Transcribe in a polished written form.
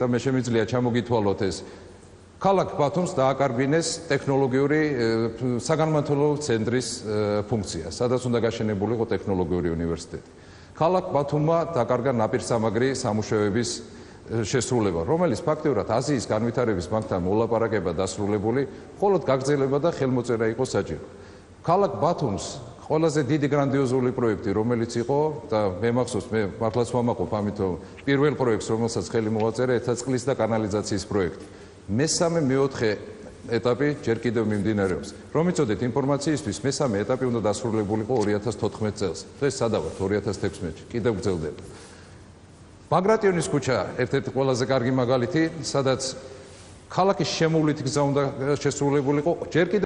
და მე შემიძლია ჩამოგითვალოთ ეს. ქალაქ ბათუმს დააკარგვინეს ტექნოლოგიური საგანმანათლებლო ცენტრის ფუნქცია, სადაც უნდა გაშენებულიყო ტექნოლოგიური უნივერსიტეტი. ქალაქ ბათუმმა დაკარგა ნაპირსამაგრი სამუშაოების შესრულება, რომელიც ფაქტიურად აზიის განვითარების ბანკთან მოლაპარაკება დასრულებული, მხოლოდ გაგრძელება და ხელმოწერა იყო საჭირო. ქალაქ ბათუმს ყველაზე დიდი გრანდიოზული პროექტი, რომელიც იყო და მე მახსოვს, მე მართლაც ვამაყობ ამიტომ პირველ პროექტს, რომელსაც ხელი მოვაწერე, ერთად წყლის და კანალიზაციის პროექტი. მესამე-მეოთხე ეტაპი ჯერ კიდევ მიმდინარეობს. რომ იცოდეთ ინფორმაციისთვის, მესამე ეტაპი უნდა დასრულებულიყო 2014 წელს. დღეს სადა ვართ 2016-ში, კიდევ გრძელდება. ბაგრატიონის ქუჩა ერთ-ერთი ყველაზე კარგი მაგალითი, სადაც ქალაქის შემოვლითი გზა უნდა შესრულებულიყო, ჯერ კიდევ